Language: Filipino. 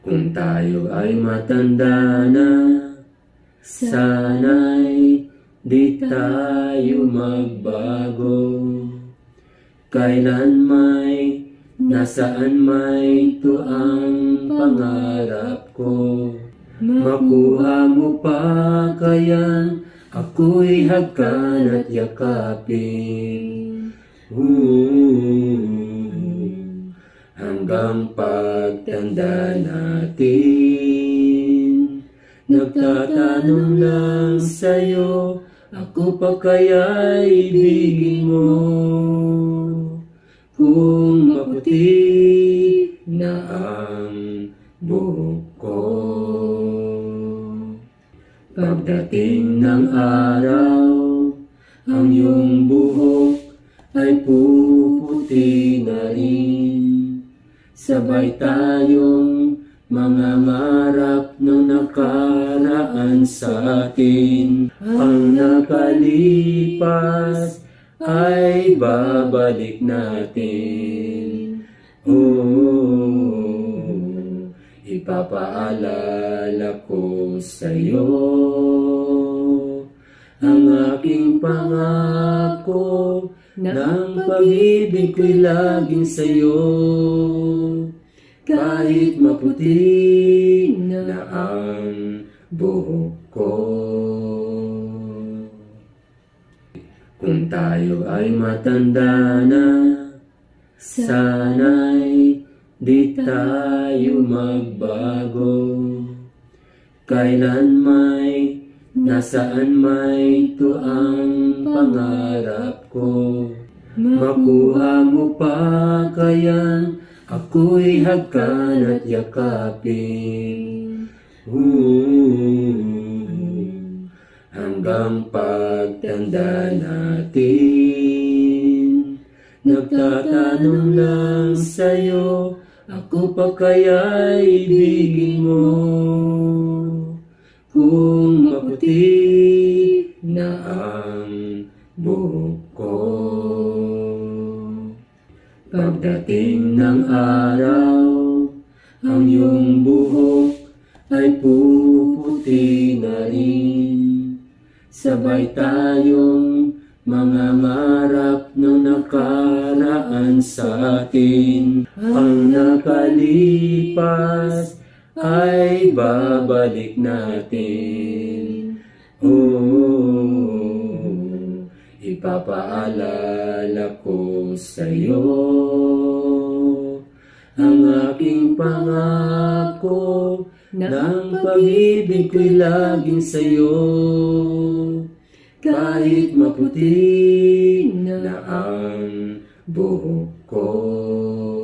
Kung tayo ay matanda na, sana'y di tayo magbago. Kailan may, nasaan may ito ang pangarap ko. Makuha mo pa kaya ako'y hagkan at yakapin. Hanggang pagtanda natin, nagtatanong lang sa'yo, ako pa kaya ibigin mo? Kung maputi na ang buhok ko, pagdating ng araw, ang iyong buhok ay puputi na rin. Sabay tayong mangangarap ng nakaraan sa atin. Ang nakalipas ay babalik natin. Ipapaalala ko sa'yo ang aking pangako, ng pag-ibig ko'y laging sa'yo. Kahit maputi na ang buhok ko. Kung tayo ay matanda na, sana'y di tayo magbago. Kailan may, nasaan may ito ang pangarap ko. Makuha mo pa kaya ako'y hagkan at yakapin. Hanggang pagtanda natin, nagtatanong lang sa'yo, ako pa kaya ibigin mo? Kung maputi na ang buhok ko, pagdating ng araw, ang iyong buhok ay puputi na rin. Sabay tayong mangangarap ng nakaraan sa atin. Ang nakalipas ay babalik natin. Ipapaalala ko sa'yo ang aking pangako, ng pag-ibig ko'y laging sa'yo. Kahit maputi na ang buhok ko.